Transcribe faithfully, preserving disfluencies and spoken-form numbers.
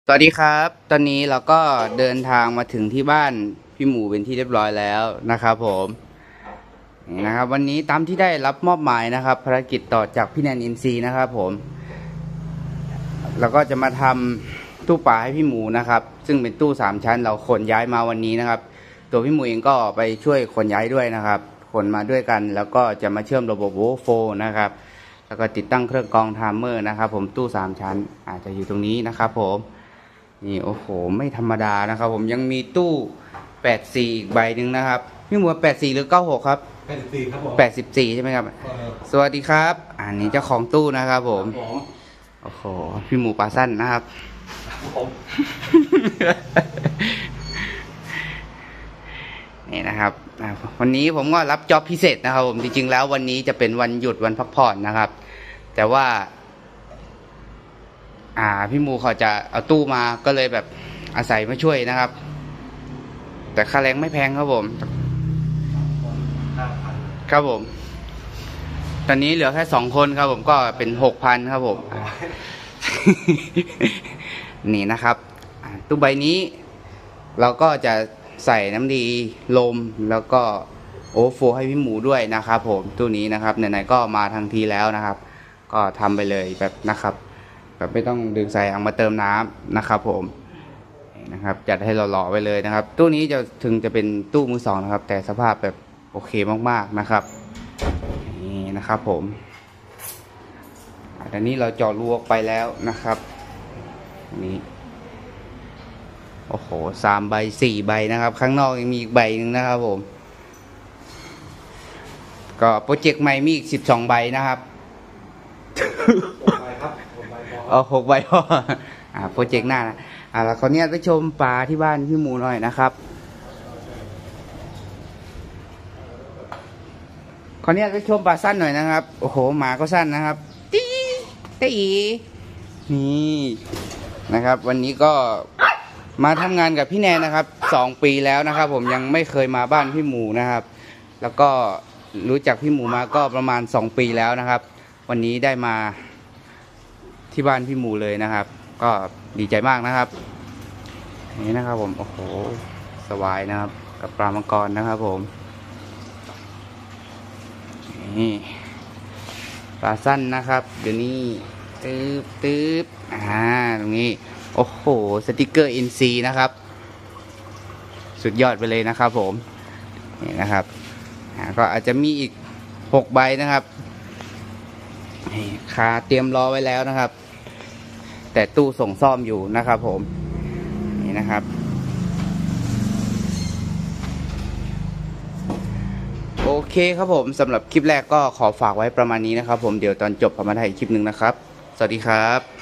สวัสดีครับตอนนี้เราก็เดินทางมาถึงที่บ้านพี่หมูเป็นที่เรียบร้อยแล้วนะครับผมนี่นะครับวันนี้ตามที่ได้รับมอบหมายนะครับภารกิจต่อจากพี่แนนอินซีนะครับผมเราก็จะมาทำตู้ปลาให้พี่หมูนะครับซึ่งเป็นตู้สามชั้นเราขนย้ายมาวันนี้นะครับตัวพี่หมูเองก็ไปช่วยขนย้ายด้วยนะครับขนมาด้วยกันแล้วก็จะมาเชื่อมระบบโวลต์โฟลว์นะครับแล้วก็ติดตั้งเครื่องกรองไทม์เมอร์นะครับผมตู้สามชั้นอาจจะอยู่ตรงนี้นะครับผมนี่โอ้โหไม่ธรรมดานะครับผมยังมีตู้แปดสี่อีกใบหนึ่งนะครับพี่หมูแปดสี่หรือเก้าหกครับแปดสิบสี่ครับผมแปดสิบสี่ใช่ไหมครับสวัสดีครับอันนี้เจ้าของตู้นะครับผมโอ้โหพี่หมูปลาสั้นนะครับผมนี่นะครับวันนี้ผมก็รับจ็อบพิเศษนะครับผมจริงๆแล้ววันนี้จะเป็นวันหยุดวันพักผ่อนนะครับแต่ว่าอ่าพี่หมูเขาจะเอาตู้มาก็เลยแบบอาศัยมาช่วยนะครับแต่ค่าแรงไม่แพงครับผมครับผมตอนนี้เหลือแค่สองคนครับผมก็เป็นหกพันครับผมนี่นะครับตู้ใบนี้เราก็จะใส่น้ำดีลมแล้วก็โอเวอร์โฟลว์ให้พี่หมูด้วยนะครับผมตู้นี้นะครับไหนๆก็มาทันทีแล้วนะครับก็ทำไปเลยแบบนะครับแบบไม่ต้องดึงใส่อังมาเติมน้ำนะครับผมนะครับจัดให้หล่อๆไปเลยนะครับตู้นี้จะถึงจะเป็นตู้มือสองนะครับแต่สภาพแบบโอเคมากๆนะครับนี่นะครับผมตอนนี้เราเจาะรูออกไปแล้วนะครับนี่โอ้โหสามใบสี่ใบนะครับข้างนอกยังมีอีกใบหนึ่งนะครับผมก็โปรเจกต์ใหม่มีอีกสิบสองใบนะครับหกใบครับหกใบพออ๋อหกใบพออ่าโปรเจกต์หน้านะอ่าแล้วขอเนี่ยไปชมปลาที่บ้านพี่หมูหน่อยนะครับขอเนี่ยไปชมปลาสั้นหน่อยนะครับโอ้โหหมาก็สั้นนะครับตีตีนี่นะครับวันนี้ก็มาทำงานกับพี่แนนนะครับสองปีแล้วนะครับผมยังไม่เคยมาบ้านพี่หมูนะครับแล้วก็รู้จักพี่หมูมาก็ประมาณสองปีแล้วนะครับวันนี้ได้มาที่บ้านพี่หมูเลยนะครับก็ดีใจมากนะครับนี่นะครับผมโอ้โหสวายนะครับกับปลามังกรนะครับผมนี่ปลาสั้นนะครับเดี๋ยวนี้ตืบตืบอ่าตรงนี้โอ้โหสติกเกอร์อินซีนะครับสุดยอดไปเลยนะครับผมนี่นะครับก็อาจจะมีอีกหกใบนะครับคาเตรียมรอไว้แล้วนะครับแต่ตู้ส่งซ่อมอยู่นะครับผมนี่นะครับโอเคครับผมสำหรับคลิปแรกก็ขอฝากไว้ประมาณนี้นะครับผมเดี๋ยวตอนจบผมมาถ่ายคลิปหนึ่งนะครับสวัสดีครับ